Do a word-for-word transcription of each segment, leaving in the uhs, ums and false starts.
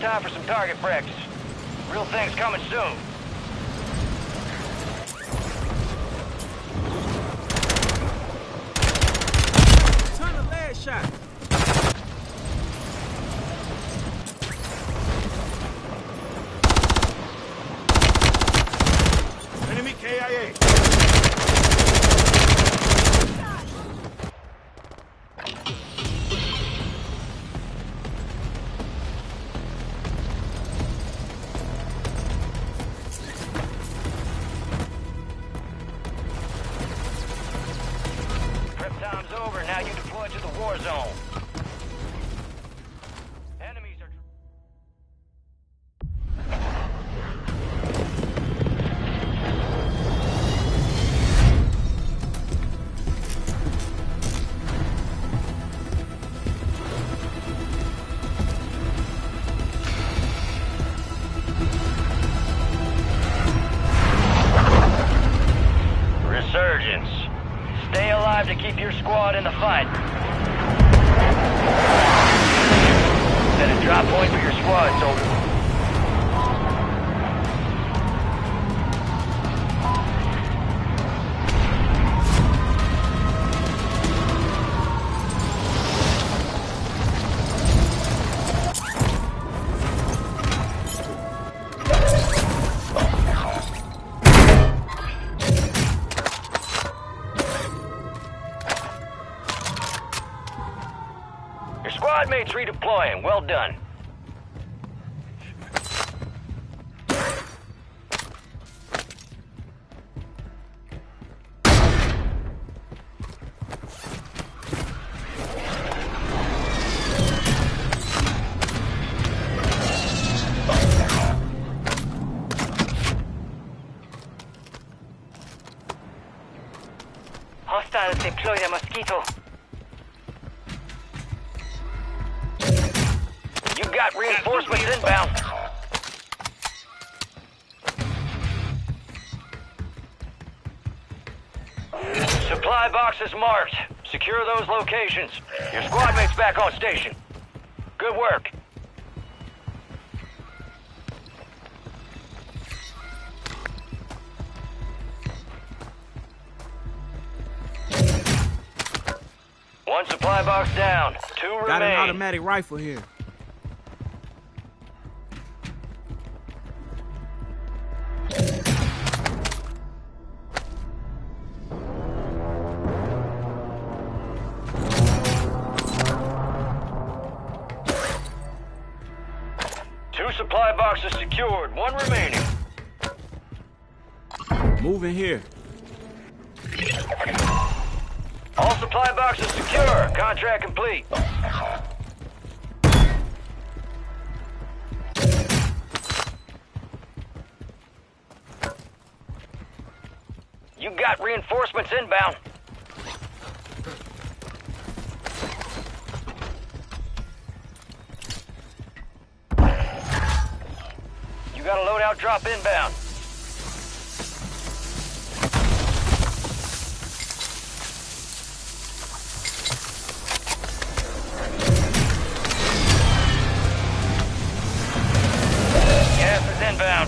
time for some target practice. Real thing's coming soon. Turn the leg shot. Enemy K I A. Prep time's over. Now you deploy to the war zone. Enemies are... Resurgence. Stay alive to keep your squad in the fight. Set a drop point for your squad, soldier. Your squad mates redeploying. Well done. Hostiles deploy the Mosquito. You got reinforcements inbound. Supply boxes marked. Secure those locations. Your squad mates back on station. Good work. One supply box down. Two remain. Got an automatic rifle here. Two supply boxes secured. One remaining. Moving here. All supply boxes secure. Contract complete. You got reinforcements inbound. You got a loadout drop inbound. Gas is inbound.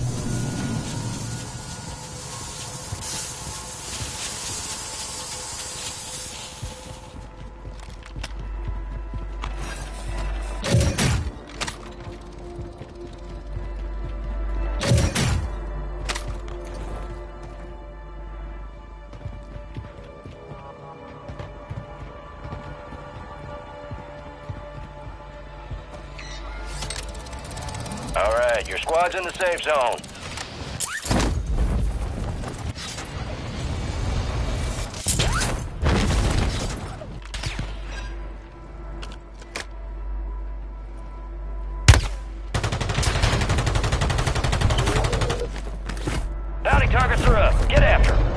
All right, your squad's in the safe zone. Bounty targets are up. Get after 'em.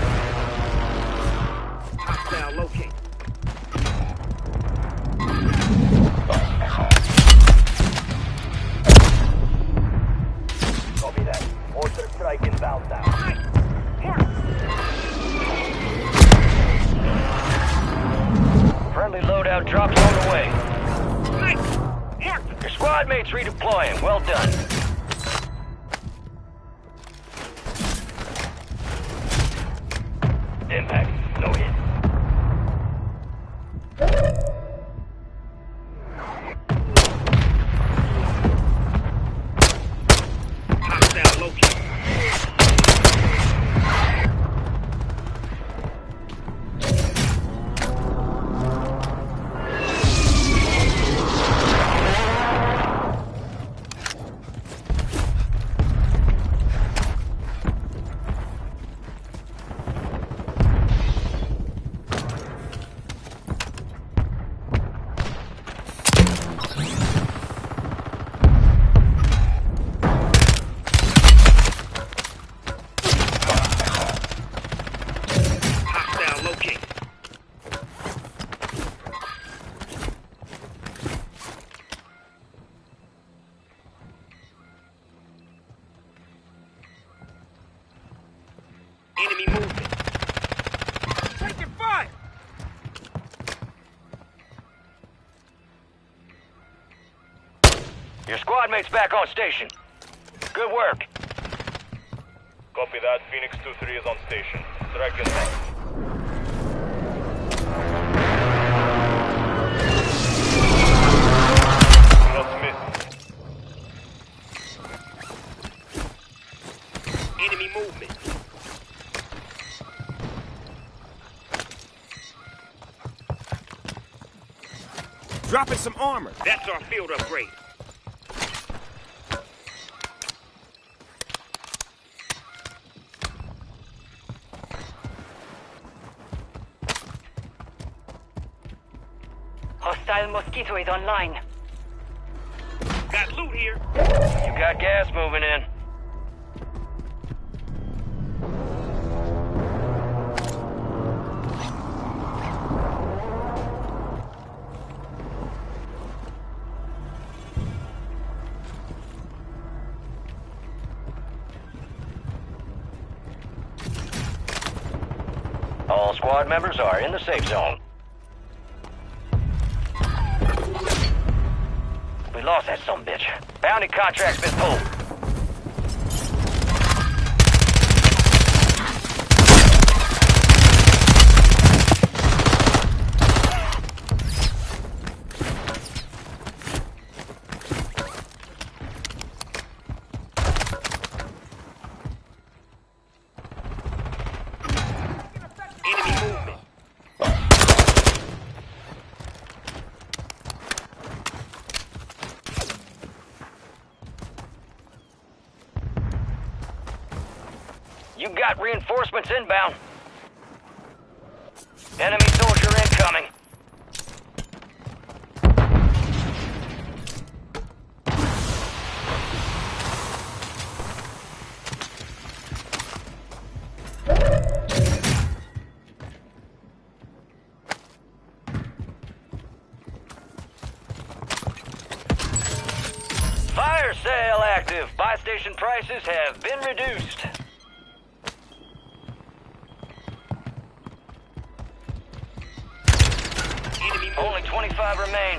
Hostile locate. mates redeploying. Well done. Impact. No hit. Hostile located. Enemy movement. Taking fire! Your squad mate's back on station. Good work. Copy that. Phoenix two three is on station. Strike inbound. Not missing. Enemy movement. Dropping some armor. That's our field upgrade. Hostile Mosquito is online. Got loot here. You got gas moving in. All squad members are in the safe zone. We lost that sumbitch. Bounty contract's been pulled. Enemy movement. You got reinforcements inbound. Enemy soldier incoming. Fire sale active. Buy station prices have been reduced. Only twenty-five remain.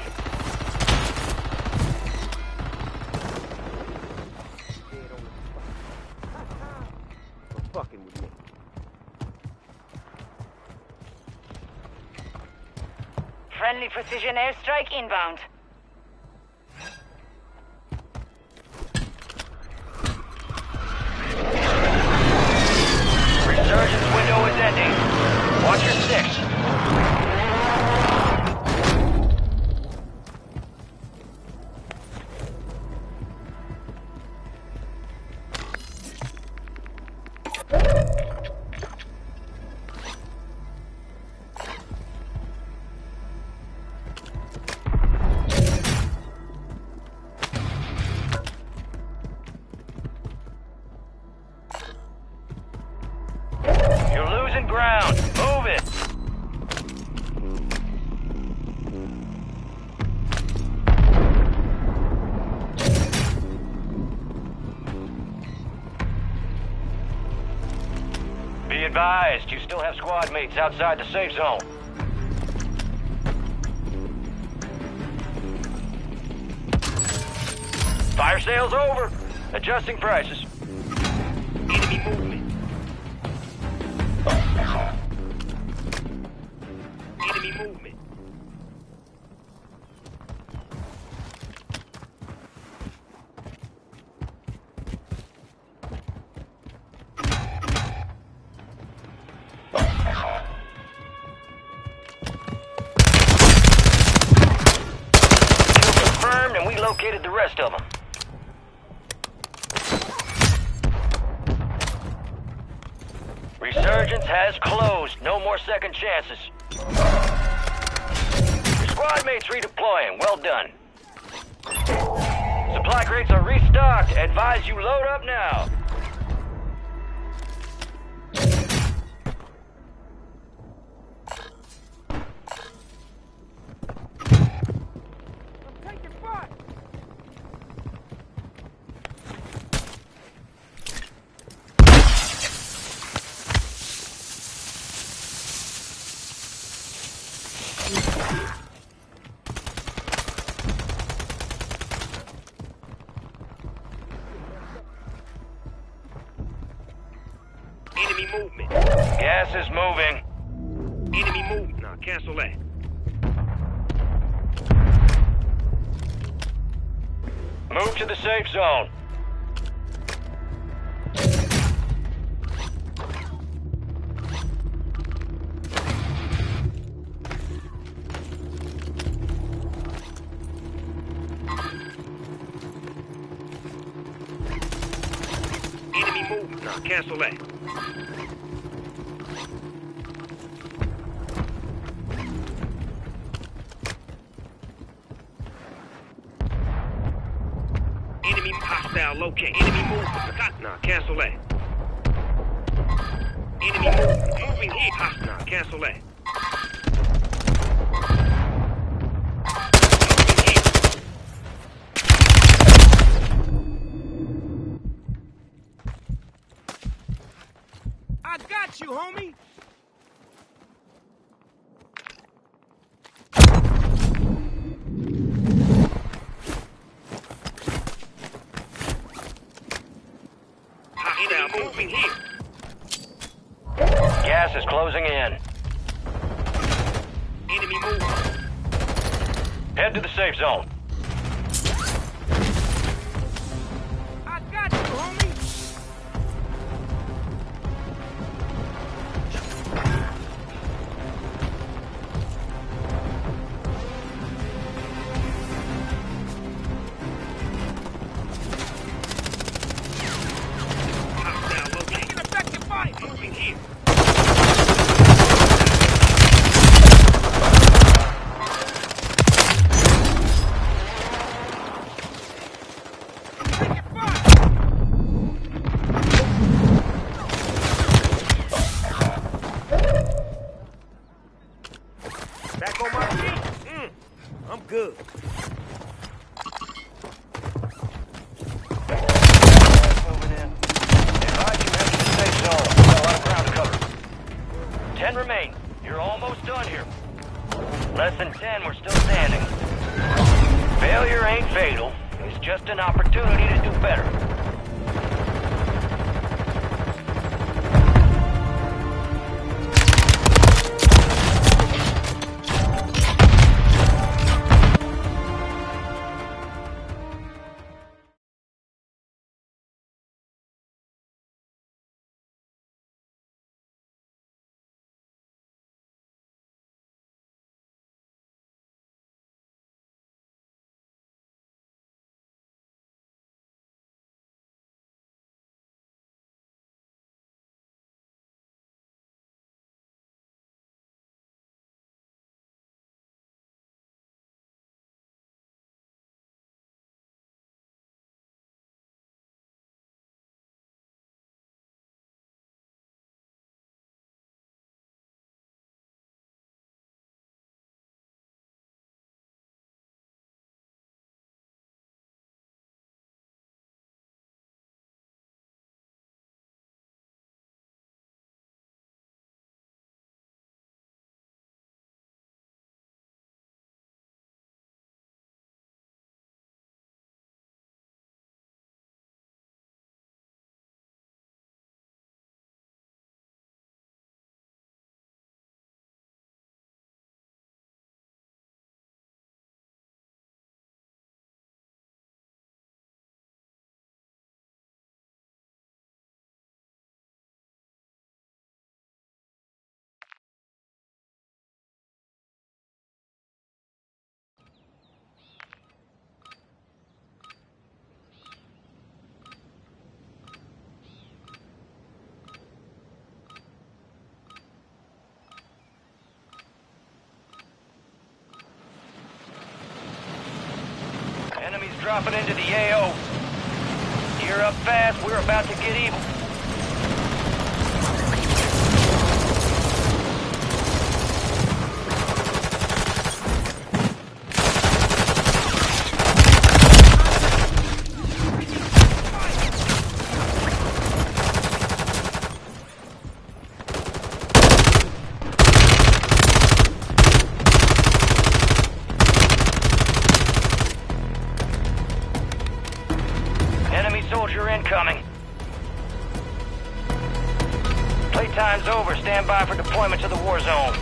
Fucking with me. Friendly precision airstrike inbound. Resurgence window is ending. Watch your six. You're losing ground. Move it. Be advised, you still have squad mates outside the safe zone. Fire sale's over. Adjusting prices. Enemy movement. Enemy movement. Kill confirmed, and we located the rest of them. Resurgence has closed. No more second chances. Your squad mates redeploying. Well done. Supply crates are restocked. Advise you load up now. I'm taking fire! Enemy movement. Gas is moving. Enemy movement. Nah, cancel that. Move to the safe zone. Enemy movement. Nah, cancel that. Enemy hostile locate. Enemy movement. Nah, cancel that. Enemy movement. Moving here. Hostile. Nah, cancel that. Moving here. I got you, homie! Hostile moving here. Gas is closing in. Enemy movement. Head to the safe zone. I got you, homie! Hostile locate. Taking effective fire! Moving here. Taking fire! Back on my feet? Mm, I'm good. Moving in. Advise you head to the safe zone. We've got a lot of ground to cover. Ten remain. You're almost done here. Less than ten, we're still standing. Failure ain't fatal. It's just an opportunity to do better. dropping into the A O. Gear up fast, we're about to get evil. Enemy soldier incoming. Playtime's over. Stand by for deployment to the war zone.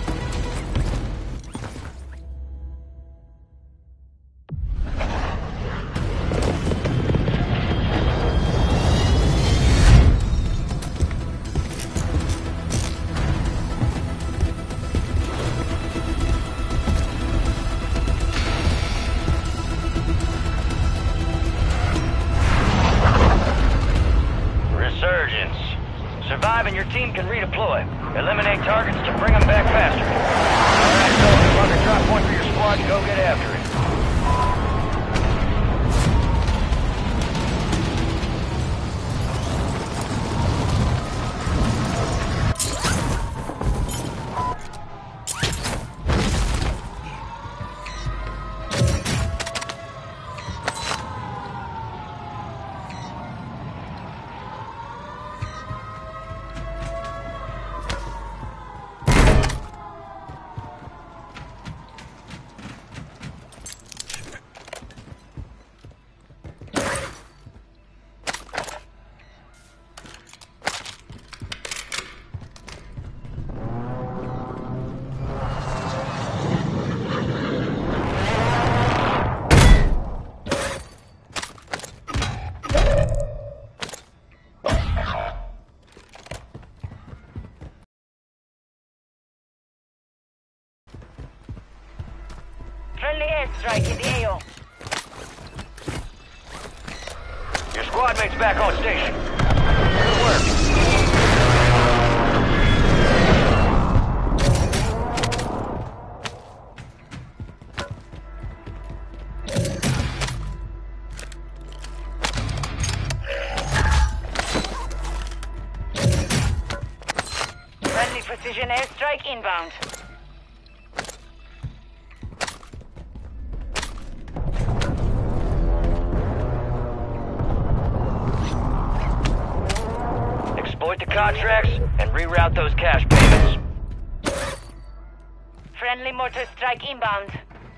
Resurgence. Survive and your team can redeploy. Eliminate targets to bring them back faster. Alright, so mark a drop point for your squad and go get after it. Friendly airstrike in the A O. Your squad mate's back on station. Good work. Friendly precision airstrike inbound. Exploit the contracts and reroute those cash payments. Friendly mortar strike inbound.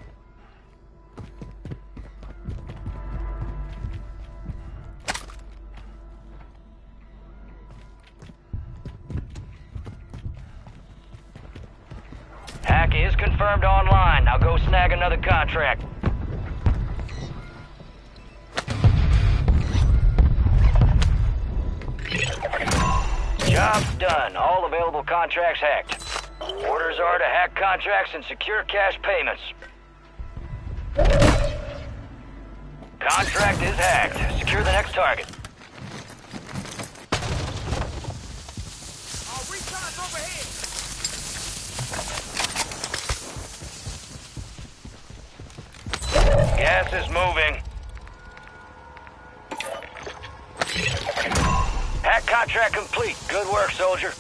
Hack is confirmed online. Now go snag another contract. Job's done. All available contracts hacked. Orders are to hack contracts and secure cash payments. Contract is hacked. Secure the next target. Our recon's overhead. Gas is moving. Hack contract complete. Good work, soldier.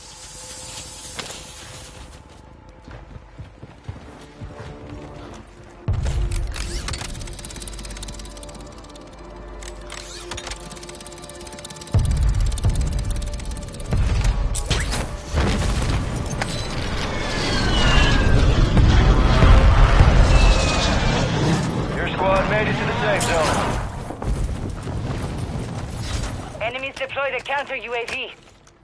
Your squad made it to the safe zone. Enemies deployed a counter U A V.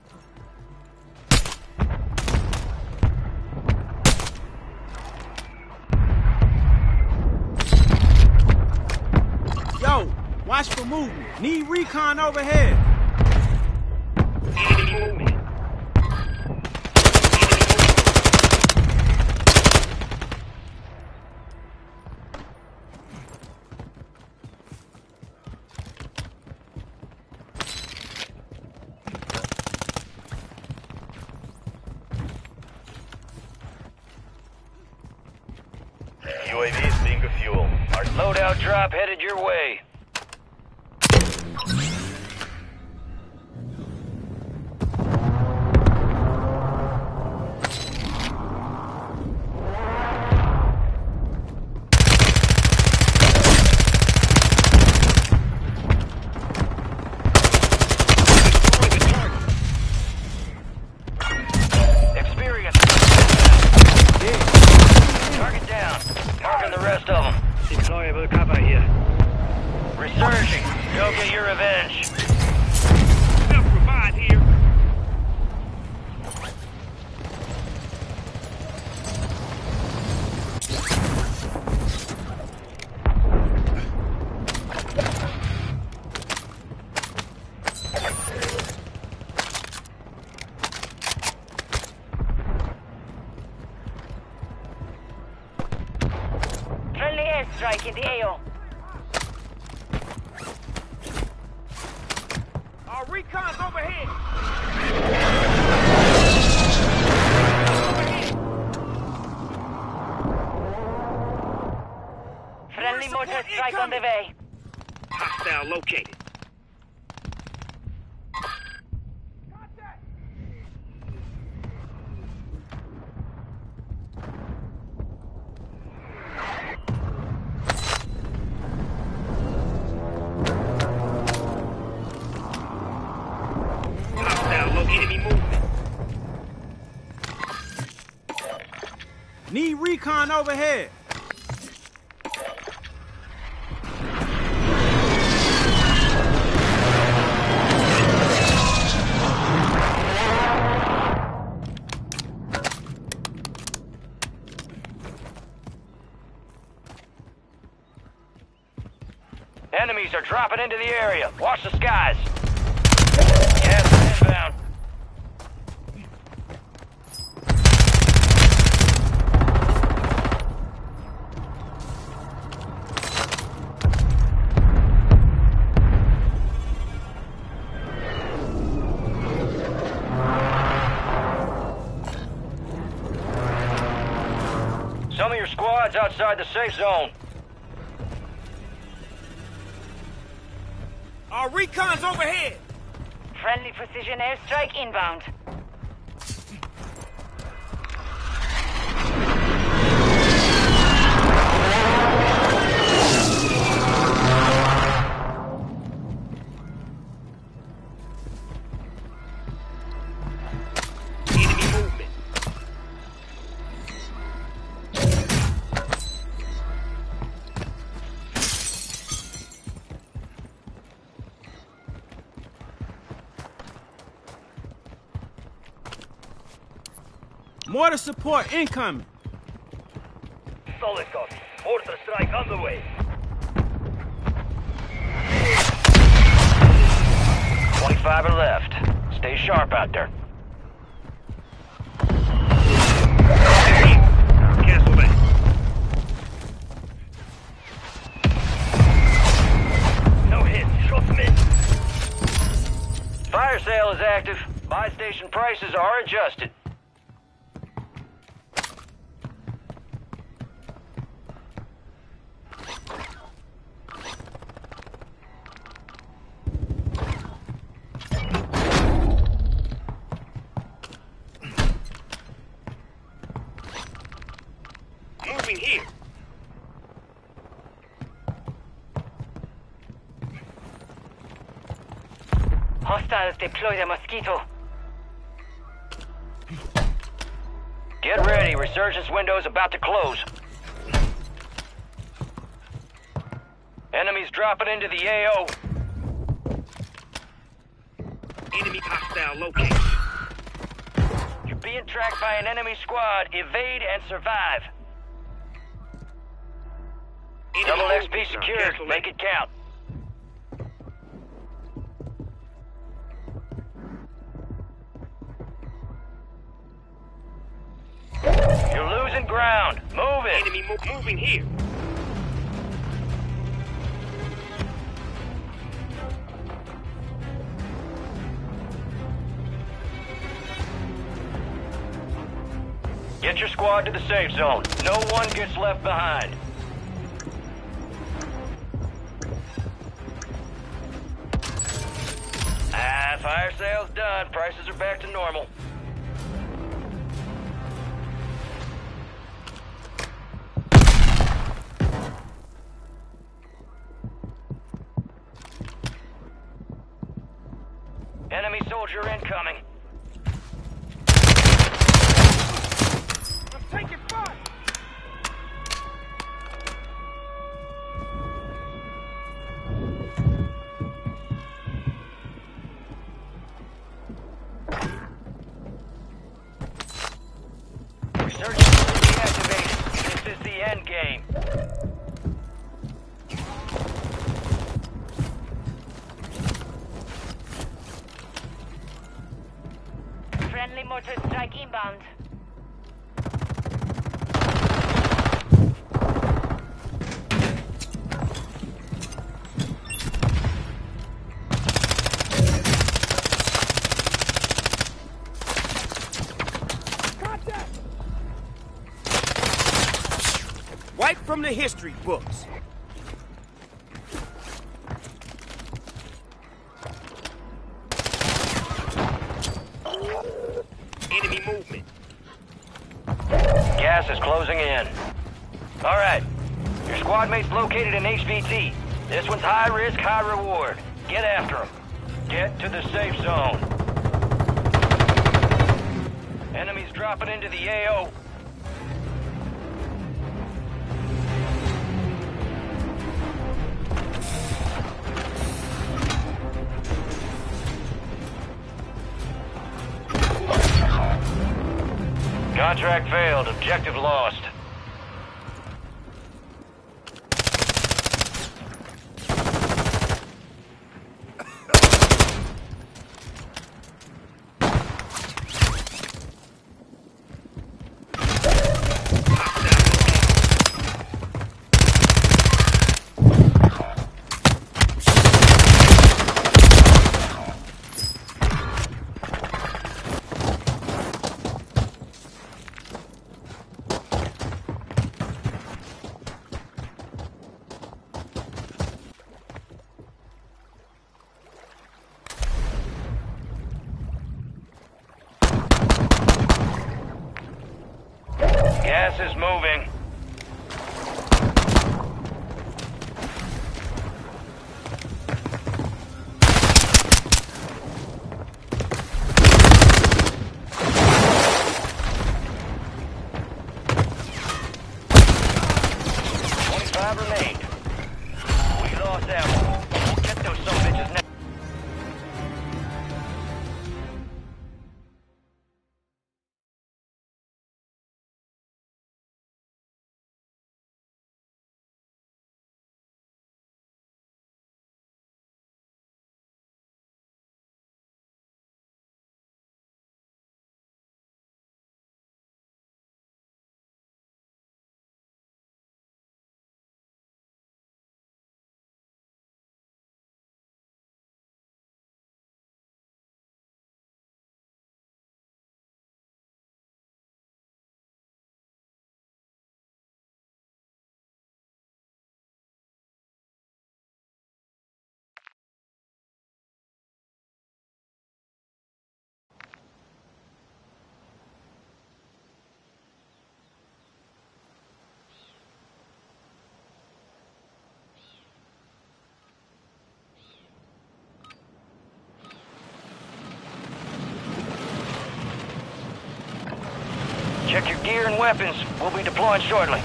Yo, watch for movement. Need recon overhead. Enemy movement. U A V is being a fuel. Our loadout drop headed your way. airstrike in the A O. Our recon's overhead. Friendly mortar strike on the way. Hostile located. Hostile located. Enemy movement. Need recon overhead. Enemies are dropping into the area. Watch the skies. Gas inbound. Some of your squad's outside the safe zone. Our recon's overhead. Friendly precision airstrike inbound. Enemy movement. Mortar support incoming. Solid copy. Mortar strike on the way. twenty-five are left. Stay sharp out there. Cancel that. No hits. Shots missed. Fire sale is active. Buy station prices are adjusted. Moving here. Hostiles deploy the Mosquito. Get ready. Resurgence window's about to close. Enemies dropping into the A O. Enemy hostile located. You're being tracked by an enemy squad. Evade and survive. Enemy Double X P movement. secured. Cancel Make that. it count. You're losing ground. Move it. Enemy mo- moving here. Get your squad to the safe zone. No one gets left behind. Ah, fire sale's done. Prices are back to normal. Enemy soldier incoming. I'm taking fire. Resurgence deactivated. This is the end game. Friendly mortar strike inbound. right from the history books. Enemy movement. Gas is closing in. All right. Your squad mate's located in H V T. This one's high risk, high reward. Get after him. Get to the safe zone. Enemies dropping into the A O. Contract failed. Objective lost. Gas is moving. twenty-five remained. We lost that one. We'll get those some bitches next. Check your gear and weapons. We'll be deploying shortly.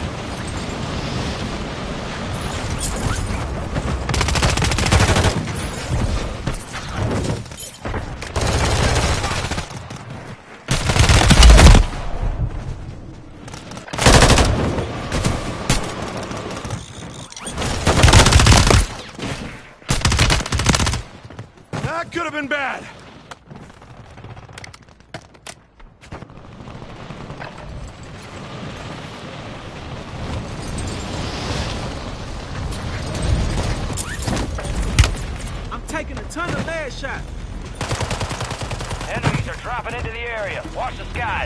That could have been bad. Taking a ton of lead shots. Enemies are dropping into the area. Watch the skies.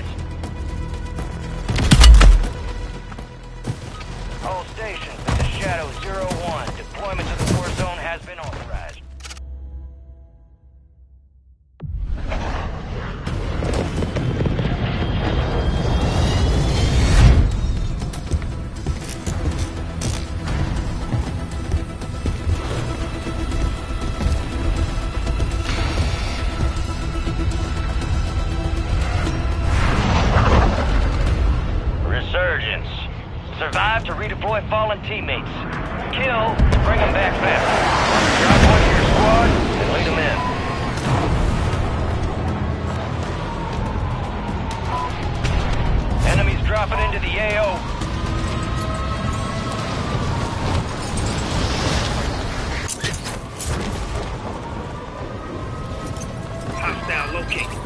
All stations, this is Shadow zero one. Deployment to the war zone has been authorized. Survive to redeploy fallen teammates. Kill to bring them back faster. Drop one of your squad and lead them in. Enemies dropping into the A O. Hostile located.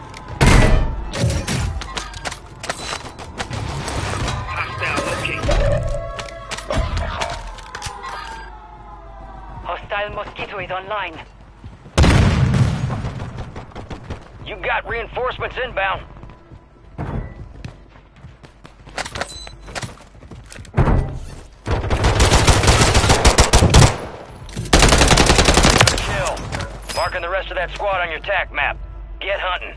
Hostile Mosquito is online. You got reinforcements inbound. Marking the rest of that squad on your tac map. Get hunting.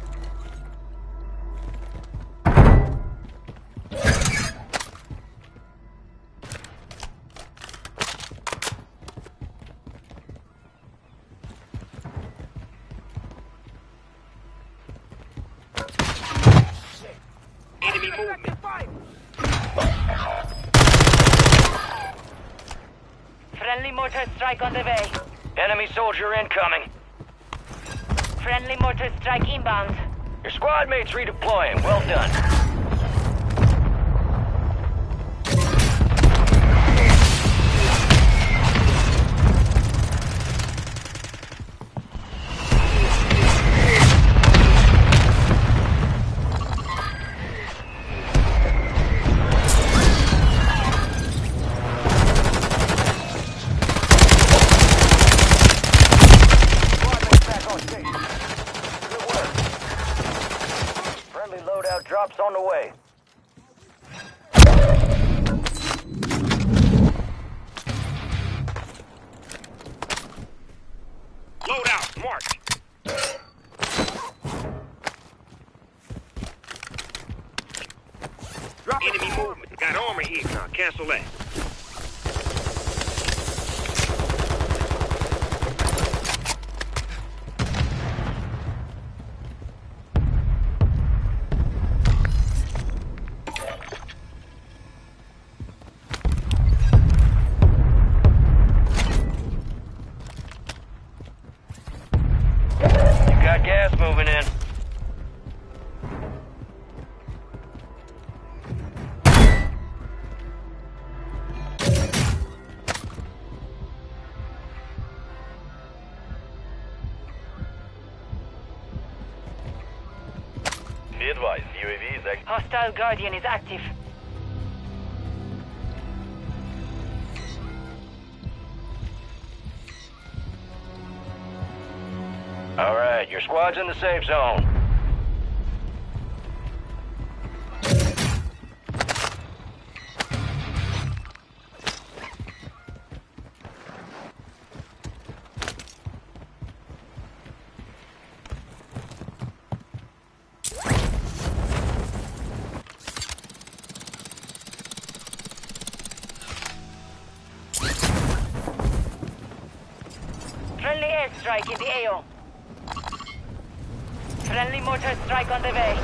Enemy movement. Friendly mortar strike on the way. Enemy soldier incoming. Friendly mortar strike inbound. Your squad mates redeploying. Well done. Drops on the way. Load out. March. Drop enemy movement. Got armor here. Now cancel that. Got gas moving in. Be advised, U A V is active. Hostile Guardian is active. All right, your squad's in the safe zone. Friendly airstrike in the A O. Friendly mortar strike on the way.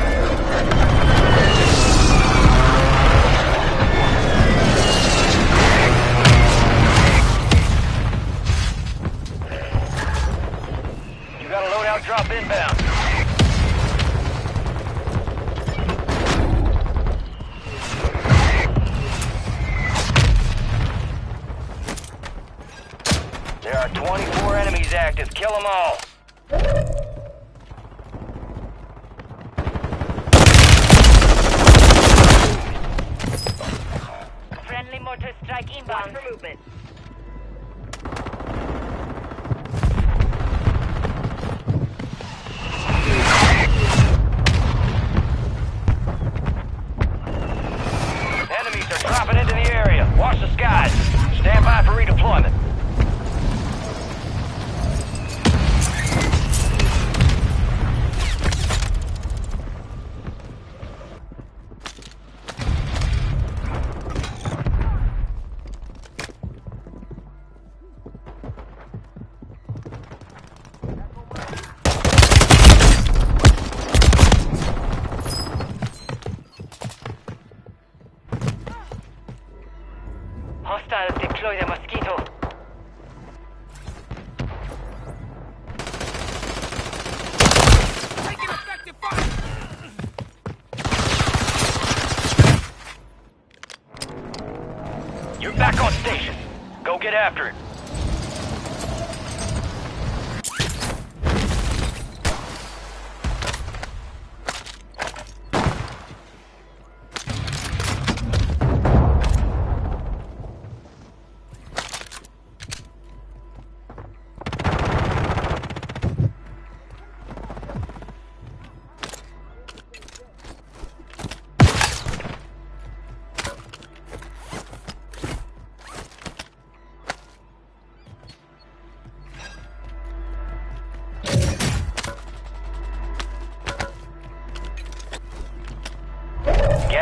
You got a loadout drop inbound. There are twenty-four enemies active. Kill them all. Friendly mortar strike inbound. Watch for movement. Enemies are dropping into the area. Watch the skies. Stand by for redeployment. Hostiles deploy the Mosquito. Taking effective fire! You're back on station. Go get after it.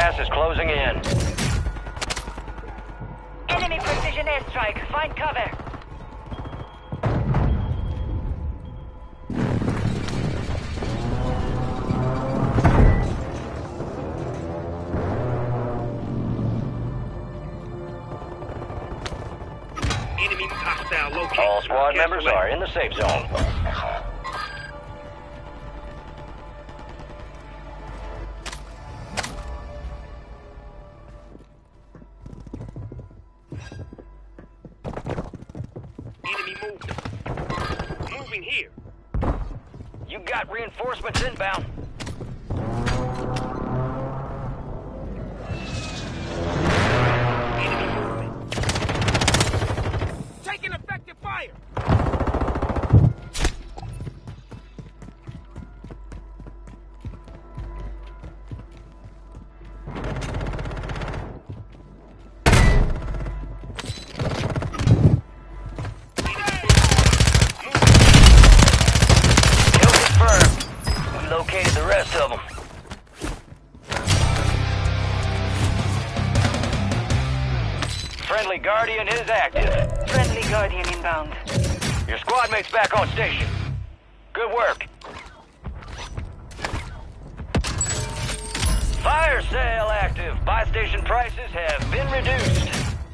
Gas is closing in. Enemy precision airstrike. Find cover. Enemy hostile located. All squad Cancel members that. are in the safe zone. Enemy moving. Moving here. You got reinforcements inbound. Enemy moving. Taking effective fire. Kill confirmed. We located the rest of them. Friendly Guardian is active. Friendly Guardian inbound. Your squad mate's back on station. Good work. Fire sale active. Buy station prices have been reduced.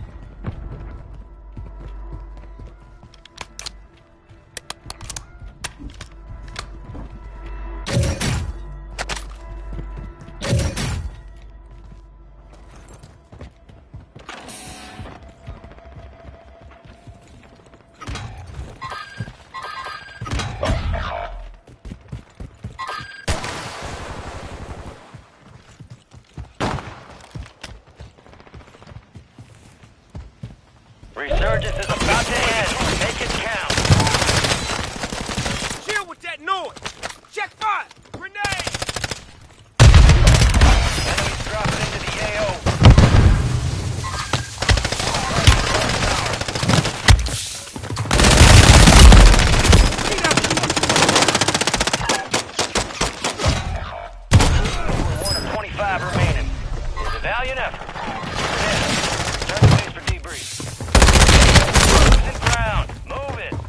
Resurgence is about to end. Make it count. Chill with that noise. Check fire. Grenade. Enemies dropping into the A O. one of twenty-five remaining. It's a valiant effort. Yeah. Turn the base for debrief. Losing ground. Move it.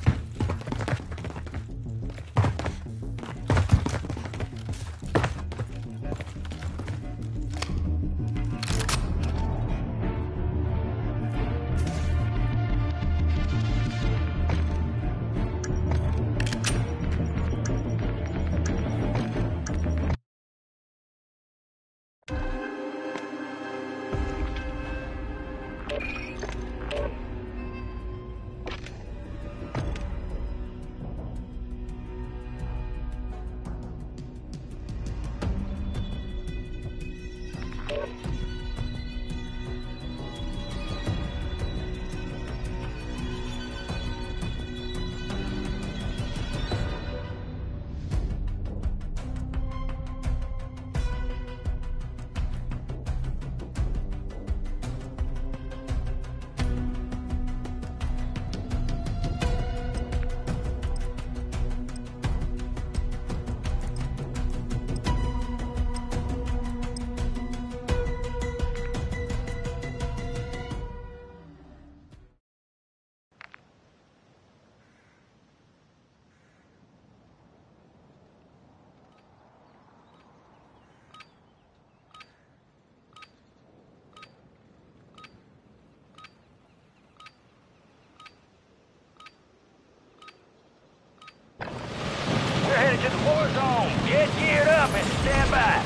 We're headed to the war zone. Get geared up and stand by.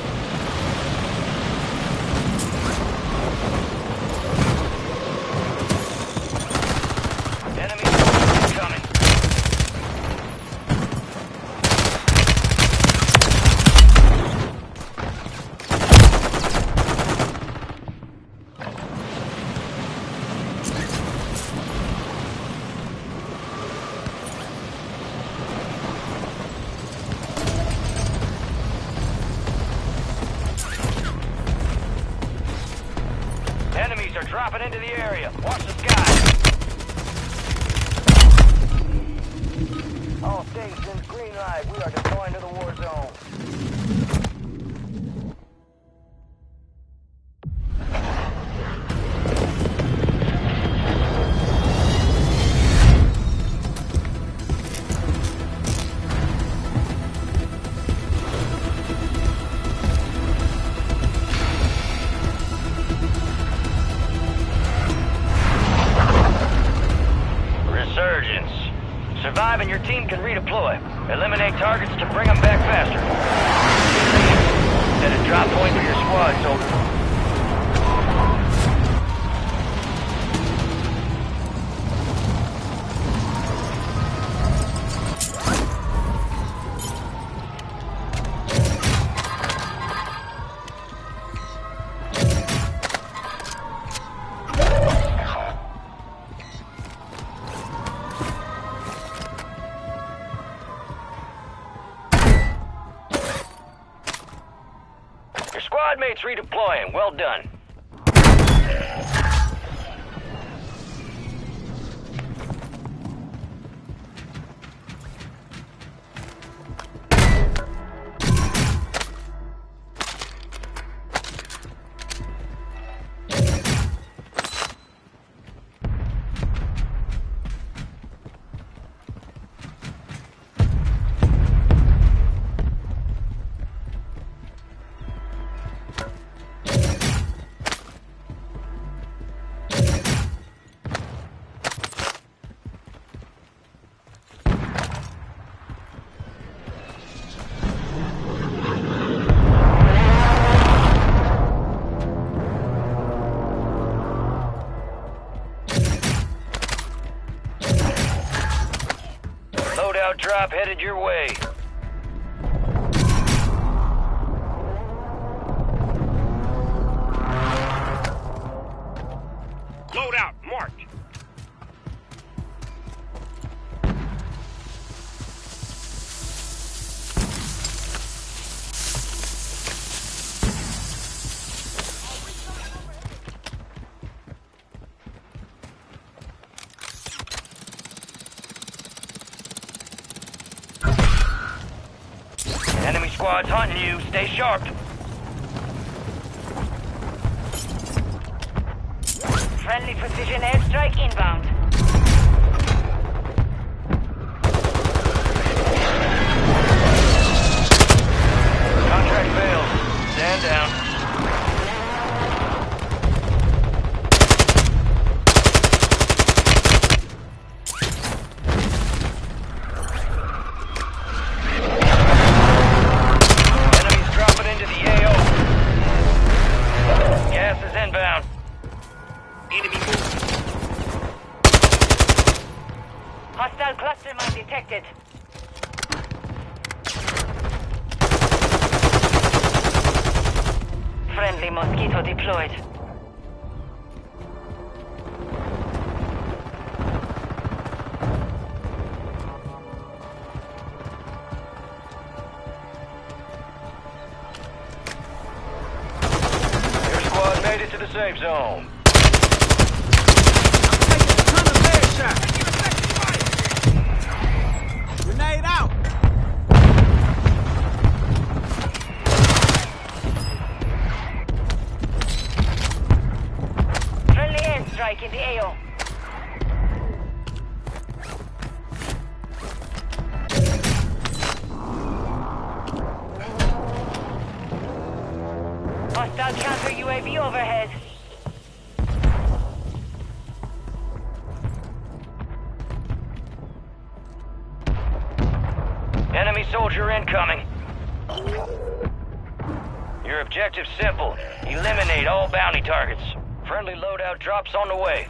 Enemy coming. Enemies are dropping into the area. Watch the sky. All stations, green light. We are deploying to the war zone. Eliminate targets to bring them back faster. Set a drop point for your squad, soldier. Squad mates redeploying. Well done. Loadout drop headed your way. Loadout marked. Enemy squad's hunting you. Stay sharp. Friendly precision airstrike inbound. Contract failed. Stand down. Inbound. Enemy movement. Hostile cluster mine detected. Friendly mosquito deployed. Made it to the safe zone. I'm taking a ton of lead shots. Grenade out. Friendly airstrike in the A O. Hostile counter U A V overhead. Enemy soldier incoming. Your objective's simple. Eliminate all bounty targets. Friendly loadout drops on the way.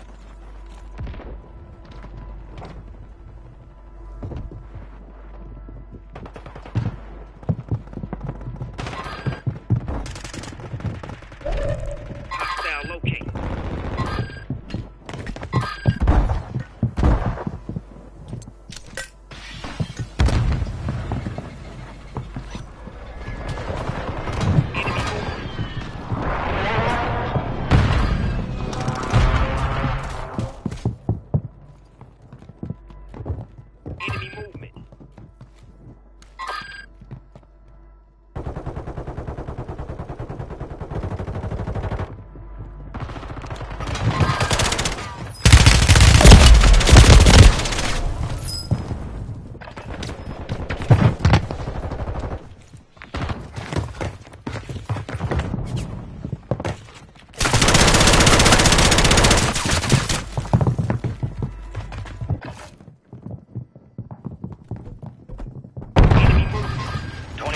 Hostile locate.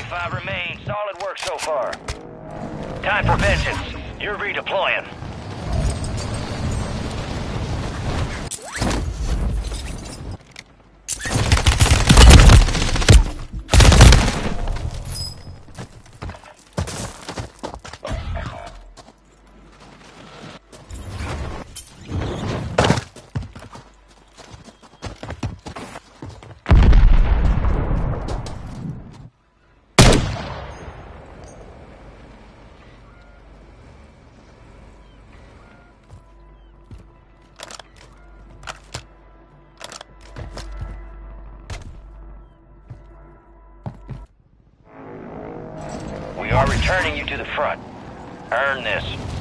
twenty-five remain. Solid work so far. Time for vengeance. You're redeploying. We are returning you to the front. Earn this.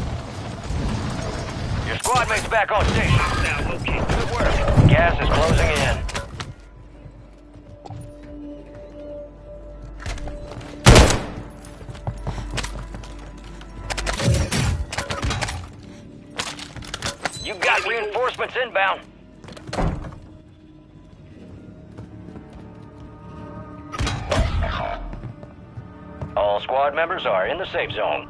Your squad mate's back on station. Hostile located. Good work. Gas is closing in. You got reinforcements inbound. All squad members are in the safe zone.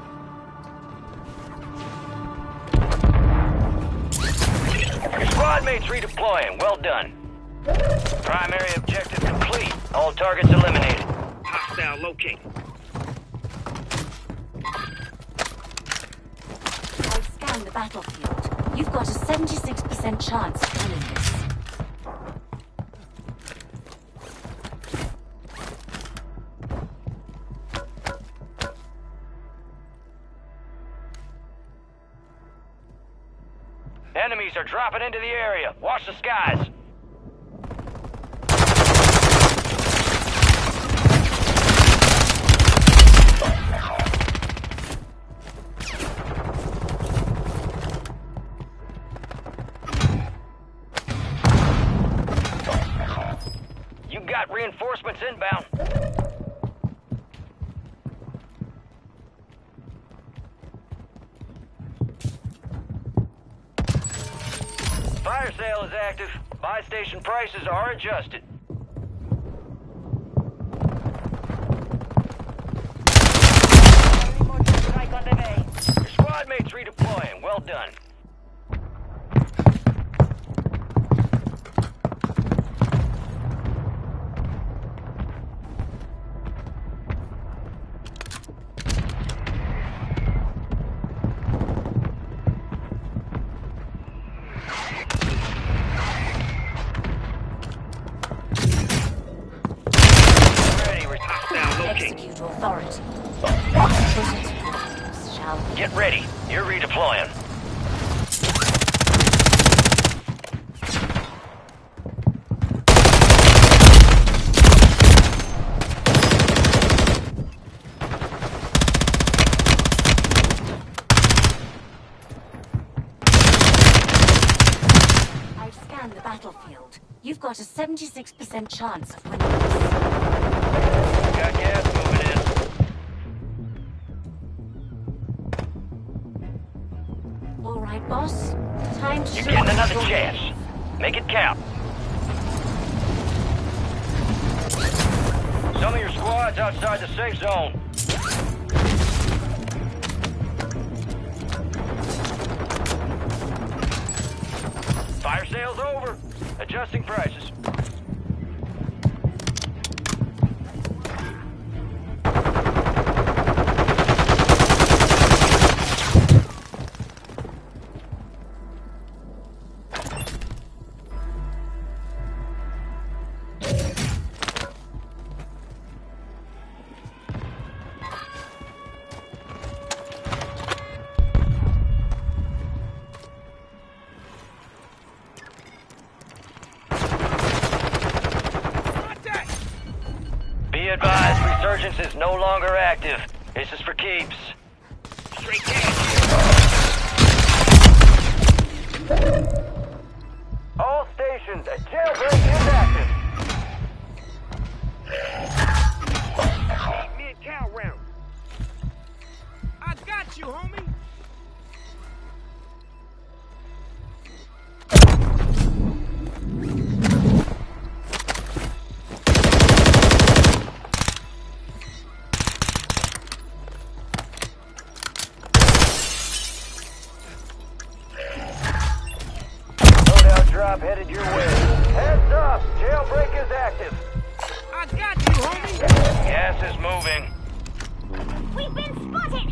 Your squad mates redeploying. Well done. Primary objective complete. All targets eliminated. Hostile located. I've scanned the battlefield. You've got a seventy-six percent chance of winning this. Enemies are dropping into the area. Watch the skies. You got reinforcements inbound. Fire sale is active. Buy station prices are adjusted. Strike on the bay. Your squad mates redeploying. Well done. Execute authority. Put it to good use, shall we? Get ready. You're redeploying. I've scanned the battlefield. You've got a seventy-six percent chance of winning this. Got gas moving in. All right, boss. Time to You're show getting us another your chance. worth. Make it count. Some of your squad's outside the safe zone. Fire sale's over. Adjusting prices. Be advised, resurgence is no longer active. This is for keeps. Straight gas. All stations, a jailbreak is active. Mid-cow round. I got you, homie. headed your way. Heads up! Jailbreak is active. I got you, homie. Gas is moving. We've been spotted!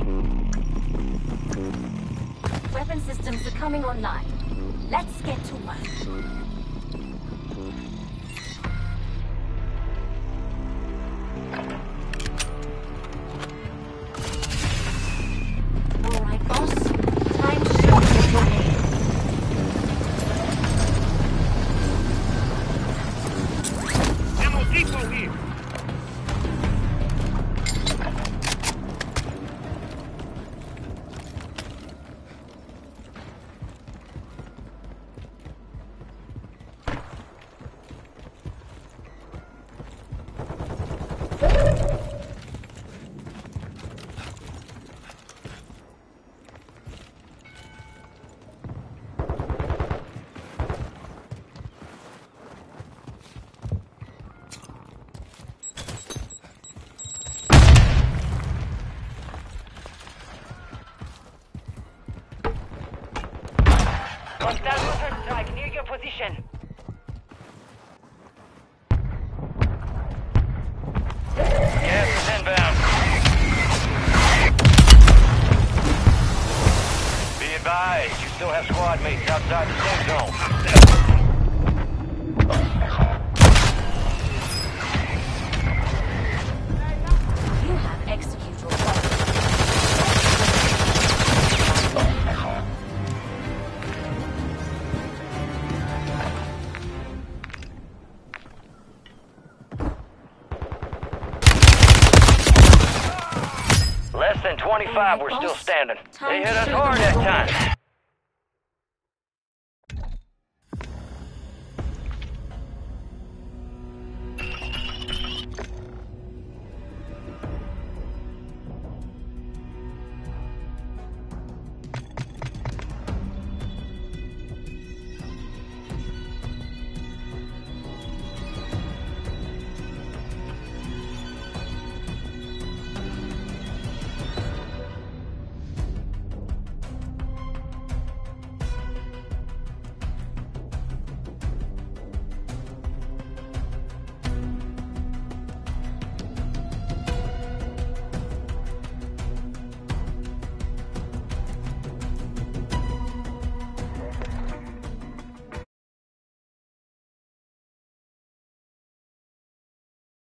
Weapon systems are coming online. Let's get to work. All right, boss. Time to show you your name. Ammo depot here. Hostile mortar strike near your position. Gas is inbound. Be advised, you still have squad mates outside the safe zone. You have execute your weapon. Less than twenty-five, we're still standing. They hit us Time to hard show that them time. your